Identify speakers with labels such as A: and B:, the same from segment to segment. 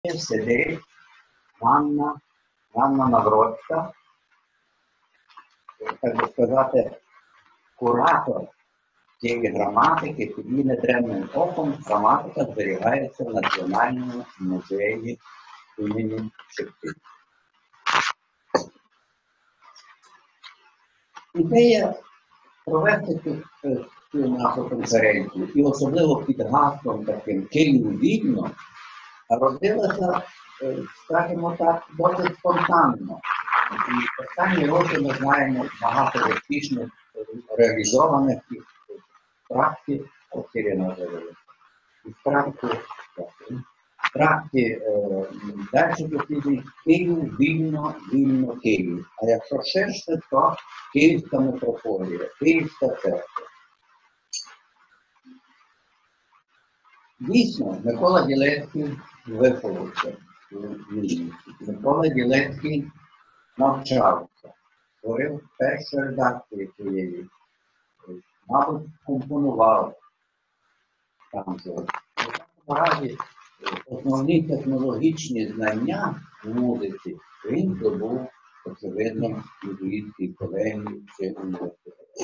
A: сидить Ганна Навроцька, так би сказати, куратор цієї граматики, під її нетремним оком граматика зберігається в Національному музеї імені Шевченка. Ідея провести цю нашу конференцію, і особливо під гаслом таким «Київ-Відно», родилася, скажімо так, досить спонтанно. І останні роки ми знаємо багато успішних реалізованих практик, Ірина завела. І практики далі досліджують Київ, вільно Київ. А якщо ширше, то Київська митрополія, Київська церква. Дійсно, Микола Ділецький виховався у Вільні. Микола Ділецький навчався, створив першу редакцію цієї, мабуть, компонував там же. В разі основні технологічні знання в музиці він здобув, очевидно, в Львівській колегії чи університеті.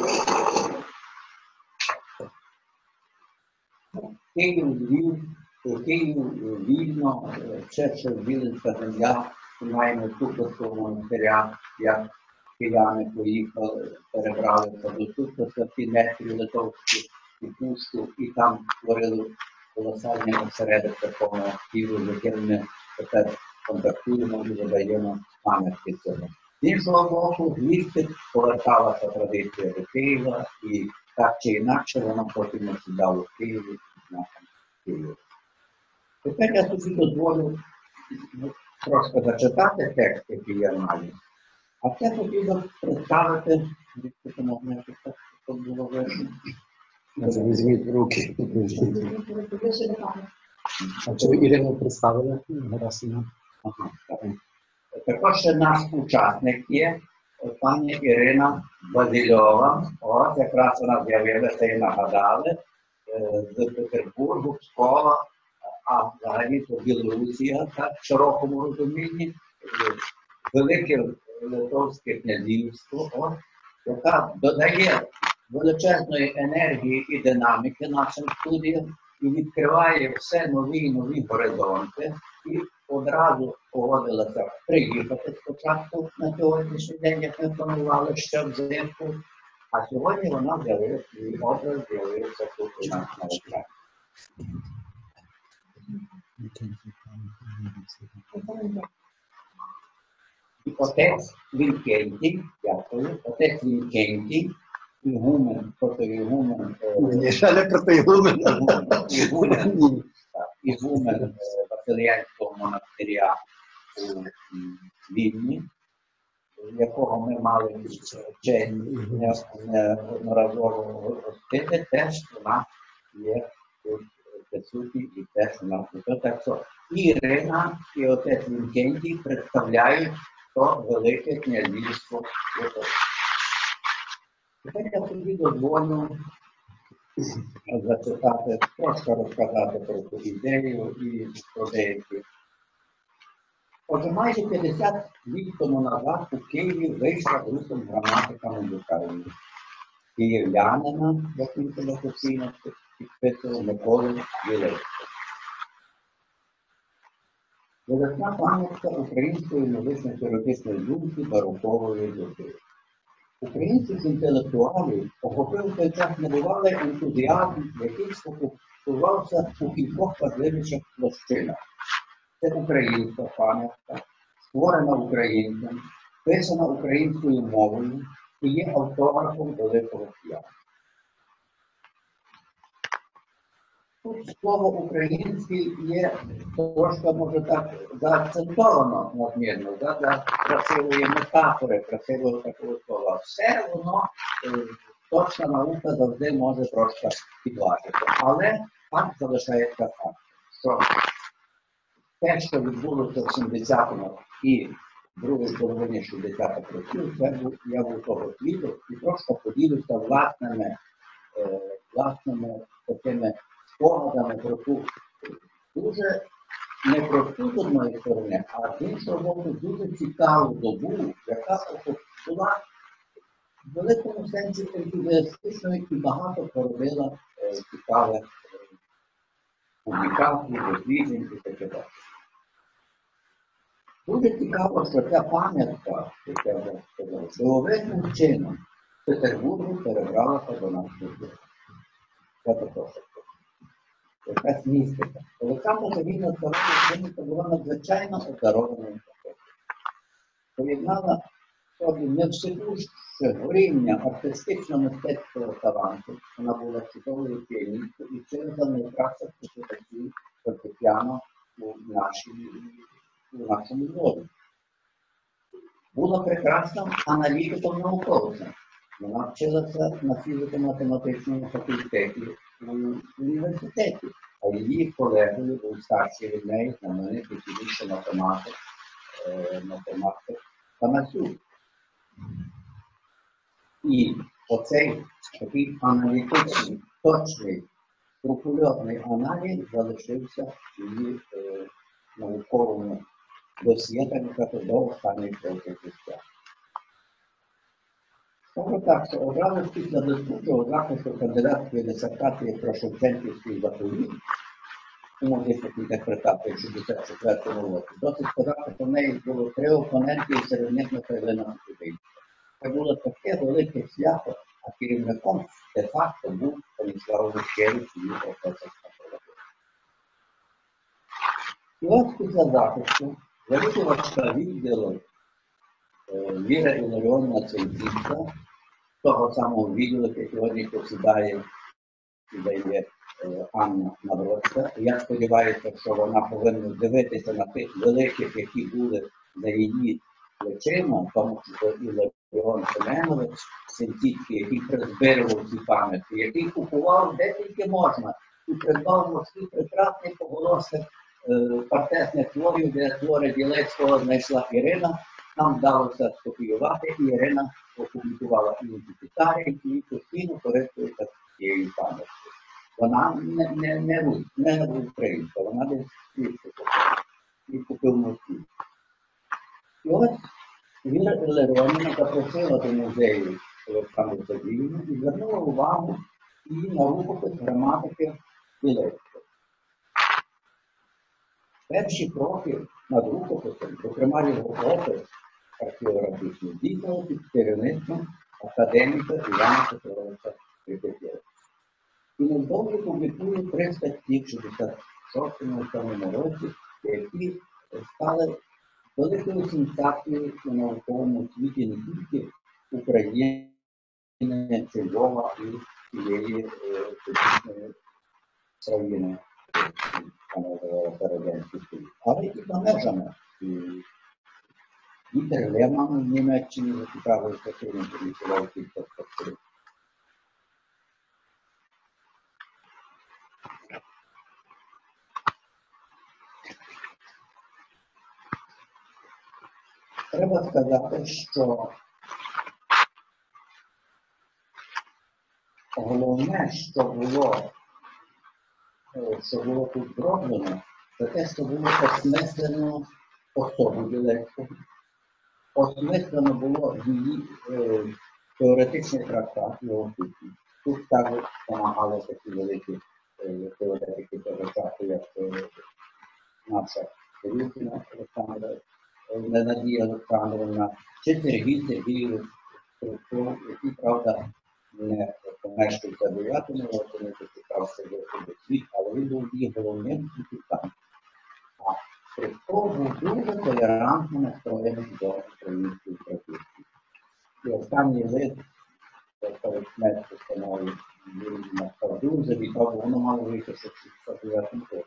A: Київ-Вільно, Віленська земля, маємо Сукарського монастиря, як кияни поїхали, перебралися до Сукарська, Кінетрі, Литовську і Пущу, і там створили колосальний осередок такого активу, з яким ми тепер контактуємо і задаємо пам'ятки цього. З іншого боку, звідси поверталася традиція до Києва, і так чи інакше вона потім осідала в Києві. Тепер я собі дозволю трошки зачитати текст, який я маю, а це потрібно представити, якщо можна, щоб було видно.
B: Візьміть в руки. А чи ви Ірину представили?
A: Ага, так. Також ще наш учасник є, пані Ірина Базильова. Ось якраз вона з'явилася і нагадали. З Петербургу, Пскова, а взагалі-то Білорусія, так, в широкому розумінні, Велике Литовське князівство, яка додає величезної енергії і динаміки нашим студіям і відкриває все нові і нові горизонти. І одразу погодилася приїхати спочатку на сьогоднішній день, як ми планували ще взимку. А сьогодні вона з'явилася, свій образ з'явився тут у нас на екрані. І отець Вінкентій, дякую, отець Вінкентій, ігумен, протоігумен,
B: Ще не протоігумен.
A: Ігумен Василіянського монастиря у Відні, якого ми мали честь неодноразово гостити, теж у нас є тут присутні і теж у нас тут. Так що і Ірина, і отець Вінкентій представляють то велике князівство. Тепер я собі дозволю зачитати, трошки розказати про цю ідею і про деякі. Отже, майже 50 літ тому назад у Києві вийшла група граматика музикальна. Київлянина, як він себе офіційно підписував, Миколи Ділецького. Видатна пам'ятка української музично-теоретичної думки барокової доби. Українських інтелектуалів охопив той час небувалий ентузіазм, який сфокусувався у кількох важливіших площинах. Це українська пам'ятка, створена українцем, писана українською мовою і є автографом великого кияна. Тут слово «український» є трошки, може так, заакцентовано надмірно, за красивої метафори, красивого такого слова. Все воно, точна наука завжди може трошки підважити. Але факт залишається фактом, що те, що відбулося в 70-му і в другій половині 60-х років, я був того свідок і трошки поділюся власними такими спогадами про ту дуже не просту з одної сторони, а з іншого боку дуже цікаву добу, яка була в великому сенсі ентузіастичною і багато поробила цікавих публікацій, досліджень і таке далі. Дуже цікаво, що ця пам'ятка, як я вже сказав, дивовижним чином в Петербургу перебралася до нас сюди. Це також якась містика. Олександра Сергійовна Старова була надзвичайно обдарованою. Поєднала собі невсипуще горіння артистично-мистецького таланту. Вона була чудовою піаністкою і вчилася найкращих преподавців фортепіано у нашому дворі. Була прекрасним аналітиком науковцем. Вона вчилася на фізико-математичному факультеті в університеті, а її колегою був старший від неї, знаменитий фізичний математик Панасюк. І оцей такий аналітичний, точний, скрупульозний аналіз залишився в її науковому досьє, так сказати, до останніх років життя. Скажу так, що одразу після блискучого захисту кандидатської дисертації про Шевченківський заповіт у музичних інтерпретаціях в 1964 році, досить сказати, що в неї було 3 опоненти, і серед них Михайлина Кутузинська. Це було таке велике свято, а керівником де-факто був Станіслав Гущевич і його професор. І ось після захисту завідувачка відділу Віра Іларіонівна Цейцівська, того самого відділу, який сьогодні посідає Анна Навроцька. Я сподіваюся, що вона повинна дивитися на тих великих, які були за її плечима, тому що Іларіон Семенович Цейцівський, який призбирував ці пам'ятки, який купував де тільки можна, і придбав в Москві прекрасний поголосок партесних творів, де твори Білецького знайшла Ірина. Нам вдалося скопіювати, і Ірина опублікувала і в Китаї, і постійно користується цією пам'яткою. Вона не українська, вона десь і купив в Москві. І ось Віра Іларіонівна запросила до музею Олександру Сергіївну і звернула увагу і на рукопис граматики Білецького. Перші кроки над рукописом, зокрема його опис археографічний, дійсно під керівництвом академіка Івана Петровича Прикопєва. І невдовзі публікує 3 статті в 66-му році, які стали великою сенсацією у науковому світі не тільки України, чи Львова і цієї сучасної країни. Але і за межами. Вітер Леман в Німеччині зацікавився цим, публікував кілька статей. Треба сказати, що головне, що було тут зроблено, це те, що було осмислено особу Білецького. Осмислено було її теоретичний трактат, його суті. Тут також допомагали такі великі теоретики того часу, як наша Рюкіна Олександра, Надія Олександровна, чи Сергій Сергійович, який, правда, не помешкався 9-му році, не поцікався до світ, але він був її головним критиком. А Критко був дуже толерантно настроєний до української традиції. І останній лист, перед смертю становить, він настав дуже відомо, воно мало вийти, що в 69-му році.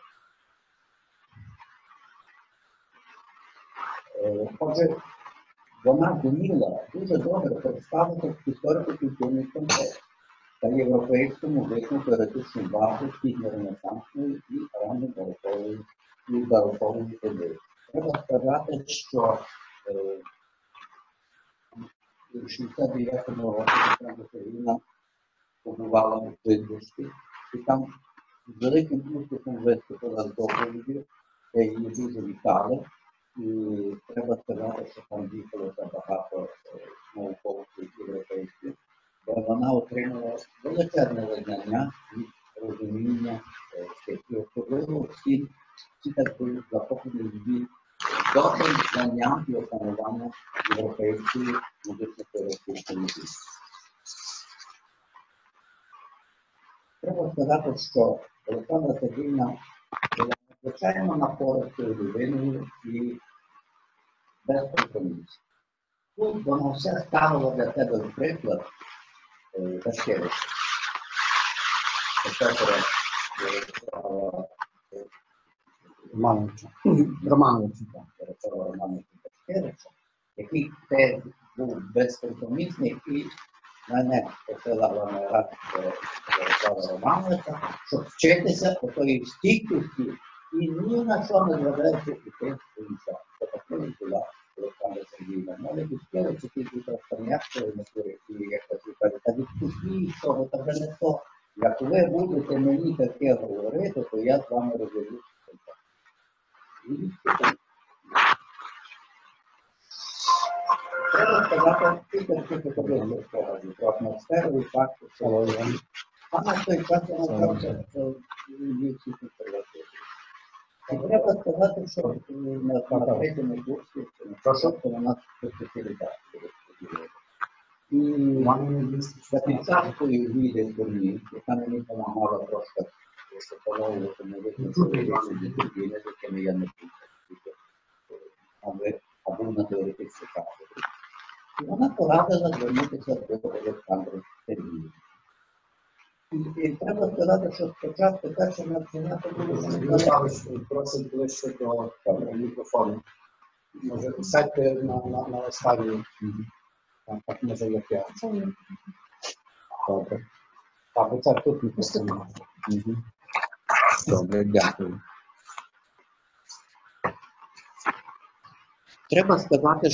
A: Отже, вона зуміла дуже добре представити історико-культурний контекст та європейську музичну теоретичну базу пізньоренесансної і ранньобарокової доби. Треба сказати, що у 69-му році Олександра Сергіївна побувала у Витвищі, і там з великим успіхом виступила з доповіддю її дуже вітали. І треба сказати, що там діялося багато науковців європейських, де вона отримала величезне визнання і розуміння, і особливо всі так були захоплені від добрим знанням і опанування європейської музично-теоретичної музики. Треба сказати, що Олександра Сергіївна була надзвичайно напористою людиною і безкомпромісною. Тут вона все ставила для себе в приклад Пашкевича. Професора Романовича Пашкевича, який теж був безкомпромісний і мене посилала на раз Ярослава Романовича, щоб вчитися по тої стійкості і ні на що не зважаючи іти в інша. Це такою була Олександра Сергіївна. Може Пашкевич, який тут розпорядкою на корекції, як кажуть, та відпустіть того, та вже не то. Як ви будете мені таке говорити, то я з вами розділюся. Треба сказати, тільки подивитися про атмосферу і факти, що а на той час я навчався в Львівській консерваторії. І треба сказати, що на третьому курсі, що у нас спеціалізація розподілила. І за підсадкою Ліди Турні, яка мені допомагала трошки встановлювати музичну дисципліни, з якими я не був, або на теоретичній кафедрі. І вона порадила звернутися до Олександра Сергіївни. І треба сказати, що спочатку перше навчання було...
B: Просить ближче до мікрофону. Може, сядьте на останній. Так, може, як я. Добре. Так, оце тут мікрофон.
A: Добре, дякую. Треба сказати,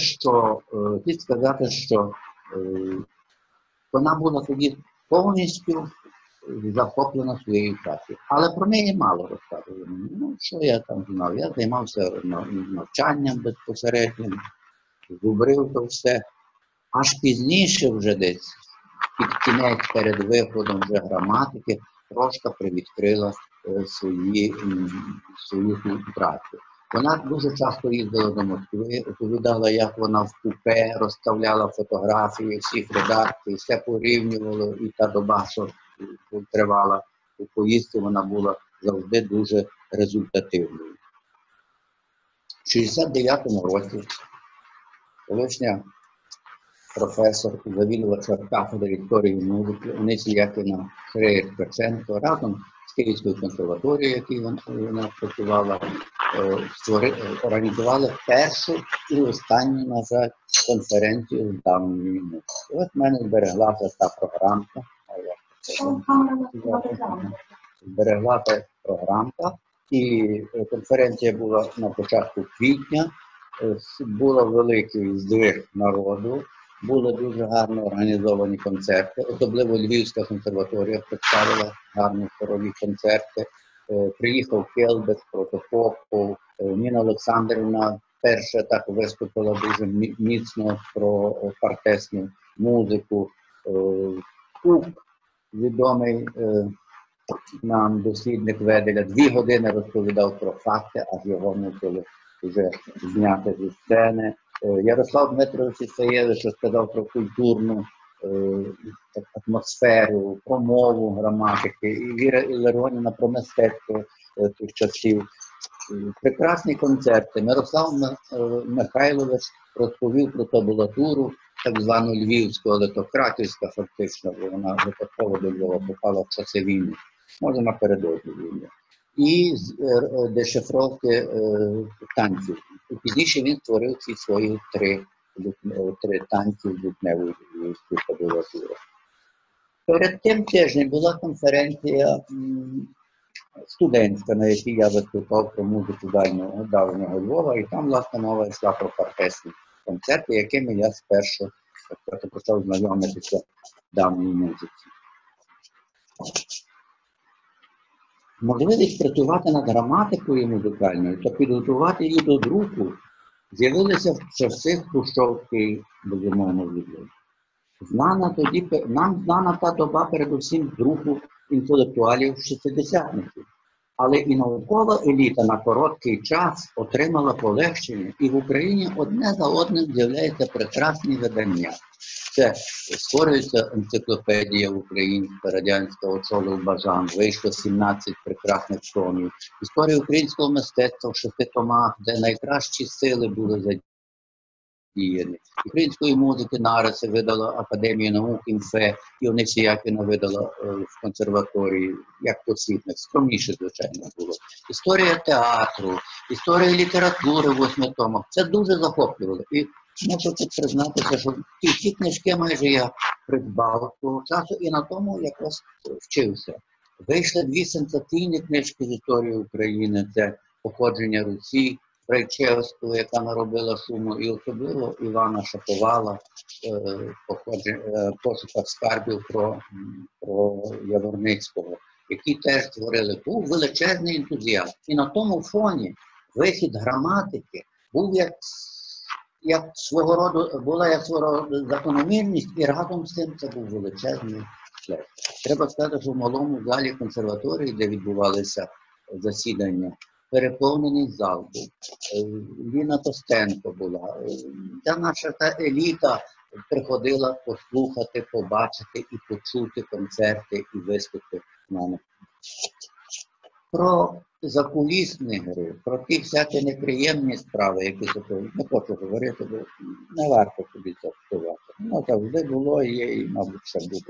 A: що вона була тоді повністю захоплена своєю працею. Але про неї мало розказували. Ну, що я там знав? Я займався навчанням безпосередньо, зубрив то все. Аж пізніше вже десь, під кінець перед виходом вже граматики, трошки привідкрила свою працю. Вона дуже часто їздила до Москви, оповідала, як вона в купе розставляла фотографії всіх редакцій, все порівнювала, і та доба, що тривала у поїздці, вона була завжди дуже результативною. В 69-му році колишня професор завідувача кафедри історії музики Онисі Яківна Шреєр-Ткаченко разом з Київською консерваторією, якій вона працювала, організували першу і останню, на жаль, конференцію з давньої музики. Ось в мене збереглася та програмка. Збереглася програмка, і конференція була на початку квітня, було великий здвиг народу, були дуже гарно організовані концерти, особливо Львівська консерваторія представила гарні хорові концерти. Приїхав Келбек, Протопопов, Ніна Олександрівна перша так виступила дуже міцно про партесну музику. Кук, відомий нам дослідник Веделя, 2 години розповідав про факти, аж його мусили вже зняти зі сцени. Ярослав Дмитрович Ісаєвич розказав про культурну атмосферу, про мову граматики, і Віра Іларіонівна про мистецтво тих часів. Прекрасні концерти. Мирослав Михайлович розповів про табулатуру, так звану львівську, але то краківська фактично, бо вона випадково до Львова попала в часи війни, може напередодні війни. І дешифровки танців. І пізніше він створив ці свої 3 танці з духневою львівською табулатурою. Перед тим тижнем була конференція студентська, на якій я виступав про музику давнього Львова, і там, власне, мова йшла про партесні концерти, якими я спершу почав знайомитися в давній музиці. можливість працювати над граматикою музикальною та підготувати її до друку з'явилися в часи хрущовської, безумовно, відбудови. Нам знана та доба передусім друку інтелектуалів шестидесятників. Але і наукова еліта на короткий час отримала полегшення, і в Україні одне за одним з'являються прекрасні видання. Це створюється енциклопедія українська, радянська, очолив Бажан, вийшло 17 прекрасних томів. Історія українського мистецтва в 6 томах, де найкращі сили були задіяні. Української музики нариси видала Академія наук ІМФЕ, і Онисіякіна видала в консерваторії, як посвітник, скромніше, звичайно, було. Історія театру, історія літератури в 8 томах. Це дуже захоплювало. І можу тут признатися, що ті книжки майже я придбав того часу і на тому якраз вчився. Вийшли 2 сенсаційні книжки з історії України, це «Походження Русі», Райчевського, яка наробила шуму, і особливо Івана Шаповала, пошуках скарбів про Яворницького, які теж створили. Був величезний ентузіазм. І на тому фоні вихід граматики був як свого роду закономірність, і разом з тим це був величезний шлях. Треба сказати, що в малому залі консерваторії, де відбувалися засідання, переповнений зал був. Ліна Костенко була. Та наша еліта приходила послухати, побачити і почути концерти і виступи на них. Про закулісні гри, про ті всякі неприємні справи, які не хочу говорити, бо не варто собі це впливати. Ну, завжди було, є і, мабуть, ще буде.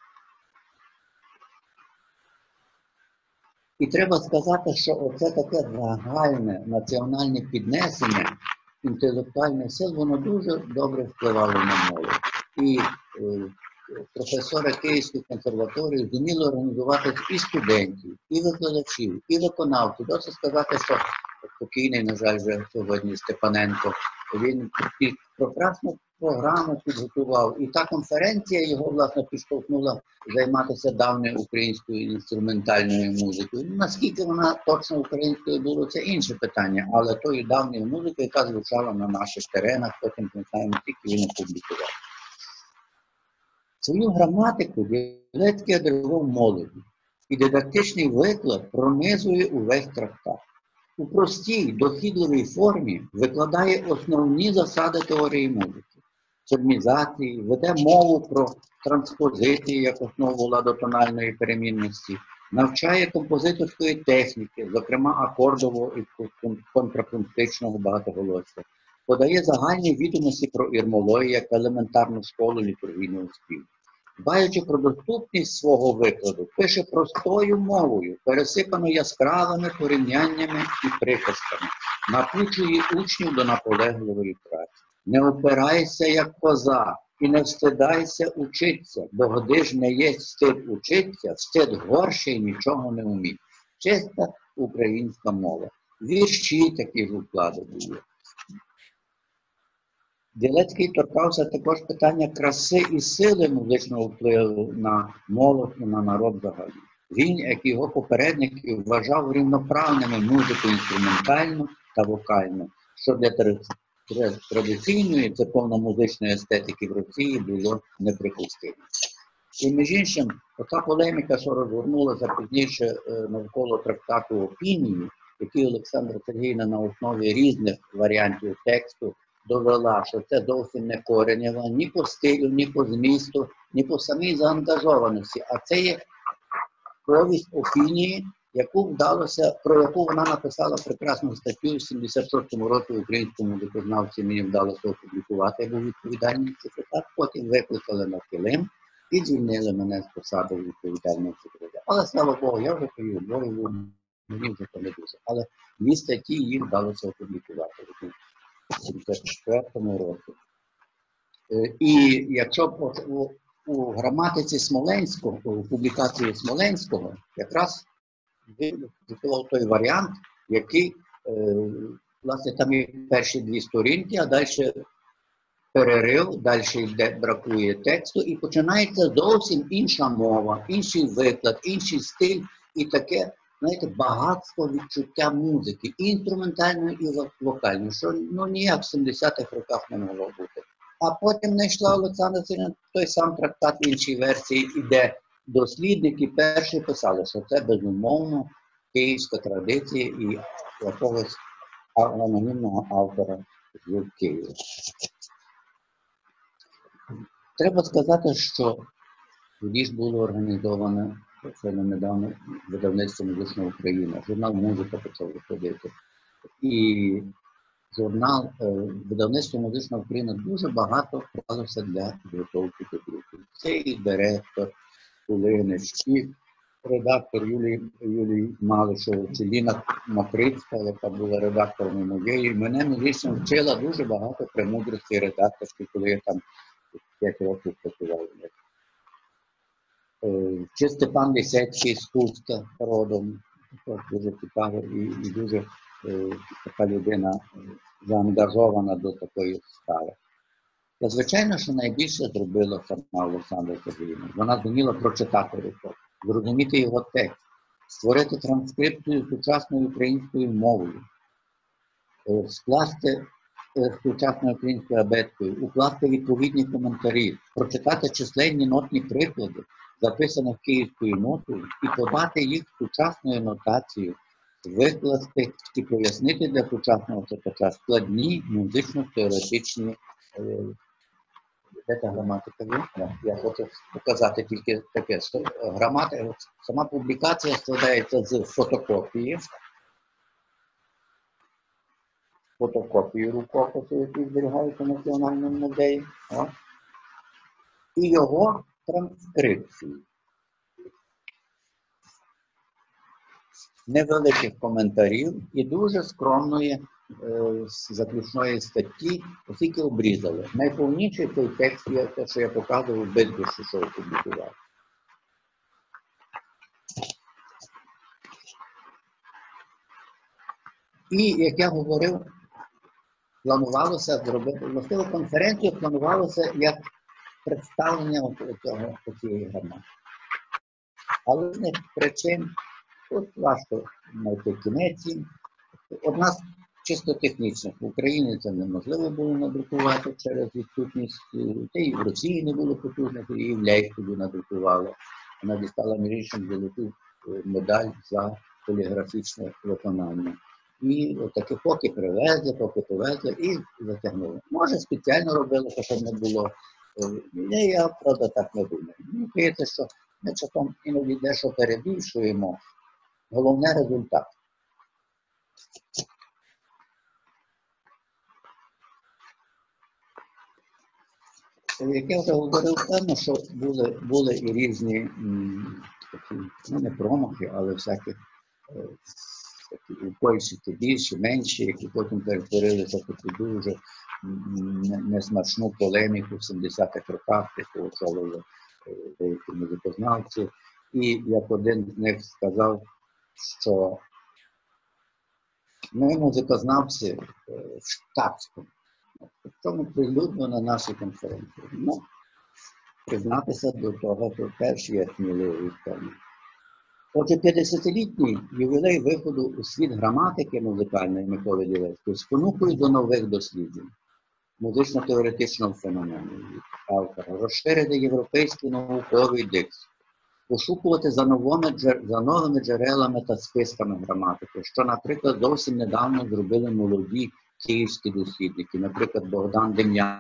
A: І треба сказати, що оце таке загальне національне піднесення інтелектуальних сил, воно дуже добре впливало на молодь. І професори Київської консерваторії зуміли організувати і студентів, і викладачів, і виконавців. Досить сказати, що покійний, на жаль, вже сьогодні Степаненко, він прекрасну програму підготував. І та конференція його, власне, підштовхнула займатися давньою українською інструментальною музикою. Наскільки вона точно українською була, це інше питання, але тою давньою музикою, яка звучала на наших теренах, потім, ми знаємо, тільки він опублікував. Свою граматику Білецький одарував молоді, і дидактичний виклад пронизує увесь трактат. У простій, дохідливій формі викладає основні засади теорії музики, термізації, веде мову про транспозиції як основу ладотональної перемінності, навчає композиторської техніки, зокрема акордового і контрапунктичного багатоголосся, подає загальні відомості про ірмологію як елементарну школу літургійного співу. Дбаючи про доступність свого викладу, пише простою мовою, пересипано яскравими порівняннями і приказками, напучує учнів до наполегливої праці. Не опирайся, як коза, і не встидайся учитися, бо годи ж не є стид учитися, стид горше і нічого не вміє. Чиста українська мова. Вірші такі ж уклади були. Білецький торкався також питання краси і сили музичного впливу на молодь і на народ взагалі. Він, як і його попередники, вважав рівноправними музику інструментальну та вокальну, що для традиційної церковно-музичної естетики в Росії було неприпустимо. І між іншим, ота полеміка, що розгорнулася пізніше навколо трактату «Опінії», який Олександра Сергіївна на основі різних варіантів тексту довела, що це зовсім не Коренєва, ні по стилю, ні по змісту, ні по самій заангажованості, а це є повість Опінії, про яку вона написала прекрасну статтю в 76-му році українському музикознавці, мені вдалося опублікувати, я був відповідальний секретар, потім викликали на килим і звільнили мене з посади відповідального секретаря. Але, слава Богу, я вже привів Богу, мені вже це не дуже. Але 2 статті їм вдалося опублікувати в 74-му році. І якщо у граматиці Смоленського, у публікації Смоленського, якраз виписував той варіант, який, власне, там є перші 2 сторінки, а далі перерив, далі бракує тексту, і починається зовсім інша мова, інший виклад, інший стиль, і таке знаєте, багатство відчуття музики, і інструментальної, і вокальної, що ніяк в 70-х роках не могло бути. А потім знайшла Олександра Василівна той сам трактат в іншій версії, і де дослідники перші писали, що це безумовно київська традиція і якогось анонімного автора з Києва. Треба сказати, що тоді ж було організовано недавно видавництво «Музична Україна», журнал «Музика» почав виходити. І журнал видавництво «Музична Україна» дуже багато бралося для підготовки до друку. Це і директор Кулинич, і редактор Юлій Малишев, чи Ліна Макрицька, яка була редактором моєї. Мене музично вчила дуже багато премудрості редакторських, коли я там 5 років працював. Чи Степан Лісецький з Хуста родом, дуже цікаво і дуже така людина заангажована до такої справи. Та, звичайно, що найбільше зробила сама Олександра Сергіївна. Вона зуміла прочитати рукопис, зрозуміти його текст, створити транскрипцію сучасною українською мовою, скласти сучасною українською абеткою, укласти відповідні коментарі, прочитати численні нотні приклади, записаних київською нотою, і подати їх сучасною нотацією, викласти і пояснити для сучасного читача складні музично-теоретичні. Де та граматика є? Я хочу показати тільки таке, що граматика, сама публікація складається з фотокопії рукопису, який зберігається в Національному музеї, і його транскрипції. Невеликих коментарів і дуже скромної заключної статті, оскільки обрізали. Найповніший цей текст є те, що я показував без душі, що опублікував. І, як я говорив, планувалося зробити, властиву конференцію планувалося як представлення цієї громади. Але з них причин тут важко знайти кінець. Одна з чисто технічних. В Україні це неможливо було надрукувати через відсутність, та і в Росії не було потужних, і в Лейпцигі надрукували. Вона дістала між іншим золоту медаль за поліграфічне виконання. І отаке поки привезли і затягнули. Може, спеціально робили, щоб не було. Я, правда, так не думаю. Мені здається, що ми часом іноді дещо перебільшуємо. Головне – результат. Як я вже говорив, певно, що були і різні такі, не промахи, але всякі упойщики більші, менші, які потім перетворилися в таку дуже несмачну полеміку в 70-х роках, яку очолили деякі музикознавці. І як один з них сказав, що ми музикознавці в штатському. Чому прилюдно на нашій конференції? Ну, признатися до того, то теж є сміливий певний. Отже, 50-літній ювілей виходу у світ граматики музикальної Миколи Ділевської спонукує до нових досліджень музично-теоретичного феномену автора, розширити європейський науковий дикцію, пошукувати за новими джерелами та списками граматики, що, наприклад, зовсім недавно зробили молоді київські дослідники, наприклад, Богдан Дем'янов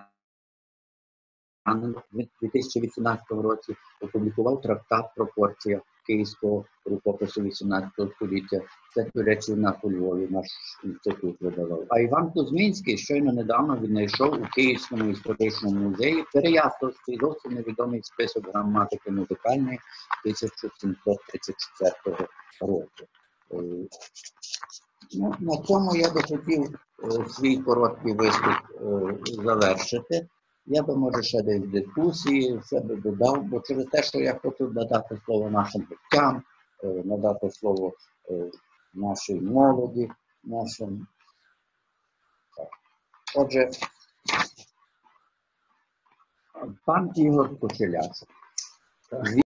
A: у 2018 році опублікував трактат «Пропорція київського рукопису 18 століття». Це, до речі, у нас у Львові наш інститут видавав. А Іван Кузьмінський щойно недавно віднайшов у Київському історичному музеї Переяславський зовсім невідомий список граматики музикальної 1734 року. Ну, на цьому я би хотів свій короткий виступ завершити. Я би, може, ще десь в дискусії все би додав, бо через те, що я хочу надати слово нашим гостям, надати слово нашій молоді, нашим. Отже, пан Ігор Кошеляцький.